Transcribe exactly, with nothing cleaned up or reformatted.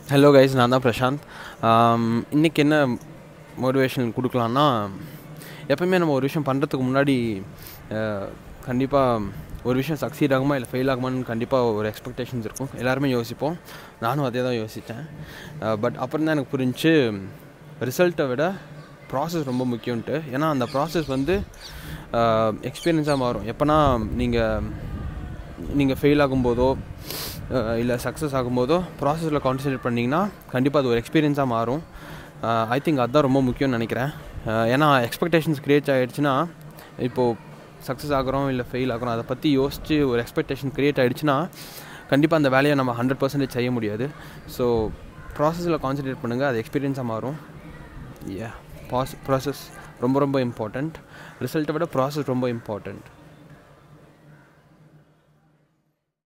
Hello guys, நான் தான் பிரசாந்த். இன்றைக்கி என்ன மோட்டிவேஷன் கொடுக்கலான்னா, எப்போயுமே நம்ம ஒரு விஷயம் பண்ணுறதுக்கு முன்னாடி கண்டிப்பாக ஒரு விஷயம் சக்சீட் ஆகுமா இல்லை ஃபெயில் ஆகுமான்னு கண்டிப்பாக ஒரு எக்ஸ்பெக்டேஷன்ஸ் இருக்கும். எல்லாருமே யோசிப்போம். நானும் அதே தான் யோசித்தேன். பட் அப்புறம் தான் எனக்கு புரிஞ்சு ரிசல்ட்டை விட ப்ராசஸ் ரொம்ப முக்கியம்ன்ட்டு. ஏன்னா அந்த ப்ராசஸ் வந்து எக்ஸ்பீரியன்ஸாக மாறும். எப்போனா நீங்கள் நீங்கள் ஃபெயில் ஆகும்போதோ இல்லை சக்ஸஸ் ஆகும்போதோ ப்ராசஸில் கான்சன்ட்ரேட் பண்ணிங்கன்னா கண்டிப்பாக அது ஒரு எக்ஸ்பீரியன்ஸாக மாறும். ஐ திங்க் அதுதான் ரொம்ப முக்கியம்னு நினைக்கிறேன். ஏன்னா எக்ஸ்பெக்டேஷன்ஸ் க்ரியேட் ஆகிடுச்சுன்னா, இப்போது சக்ஸஸ் ஆகிறோம் இல்லை ஃபெயில் ஆகிறோம் அதை பற்றி யோசித்து ஒரு எக்ஸ்பெக்டேஷன் க்ரியேட் ஆகிடுச்சுன்னா கண்டிப்பாக அந்த வேலையை நம்ம ஹண்ட்ரட் பர்சன்டேஜ் செய்ய முடியாது. ஸோ ப்ராசஸில் கான்சன்ட்ரேட் பண்ணுங்கள், அது எக்ஸ்பீரியன்ஸாக மாறும். ஏ பாஸ் ப்ராசஸ் ரொம்ப ரொம்ப இம்பார்ட்டண்ட். ரிசல்ட்டை விட ப்ராசஸ் ரொம்ப இம்பார்ட்டண்ட்.